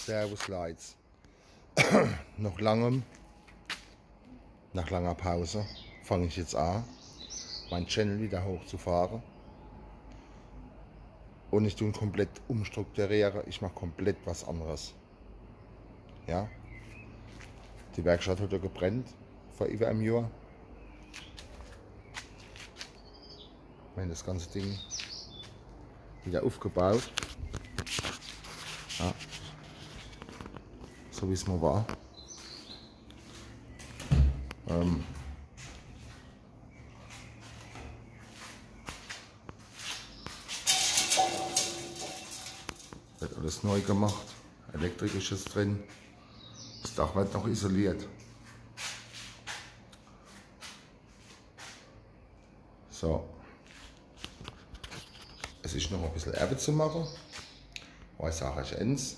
Servus Leute. Nach langer Pause fange ich jetzt an, meinen Channel wieder hochzufahren. Und ich tue ihn komplett umstrukturieren. Ich mache komplett was anderes. Ja? Die Werkstatt hat ja gebrannt vor über einem Jahr. Ich habe das ganze Ding wieder aufgebaut. Ja. So wie es mal war. Wird alles neu gemacht. Elektrik ist jetzt drin. Das Dach wird noch isoliert. So. Es ist noch ein bisschen Erbe zu machen. Aber ich sage euch eins.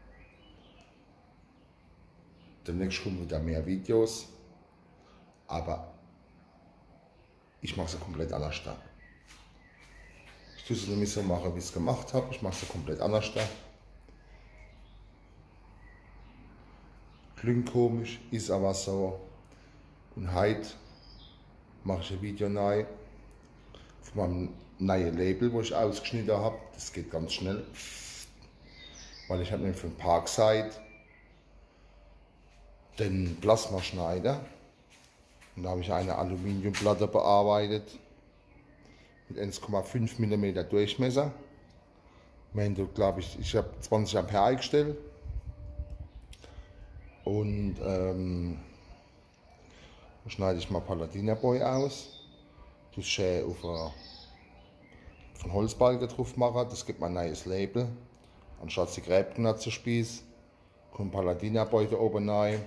Demnächst kommen wieder mehr Videos. Aber ich mache sie komplett anders da. Ich tue es nämlich so machen, wie ich es gemacht habe. Ich mache sie komplett anders da. Klingt komisch, ist aber so. Und heute mache ich ein Video neu von meinem neuen Label, wo ich ausgeschnitten habe. Das geht ganz schnell, weil ich habe mir für den Parkside den Plasmaschneider und da habe ich eine Aluminiumplatte bearbeitet mit 1,5 mm Durchmesser. Glaube ich habe 20 Ampere eingestellt und schneide ich mal Palladina-Boy aus. Das schön auf einen Holzbalken drauf machen. Das gibt mein neues Label. Anstatt die Gräbknatter zu spießen, kommt Palladina-Boy da oben rein.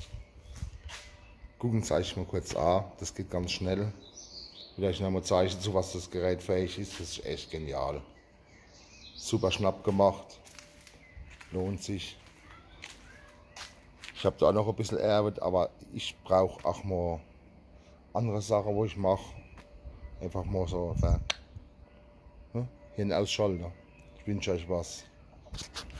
Gucken Sie euch mal kurz an. Das geht ganz schnell. Ich will euch noch mal zeigen, zu was das Gerät fähig ist. Das ist echt genial. Super Schnapp gemacht. Lohnt sich. Ich habe da noch ein bisschen Arbeit, aber ich brauche auch mal andere Sachen, wo ich mache. Einfach mal so hier einen Ausschalter. Ich wünsche euch was.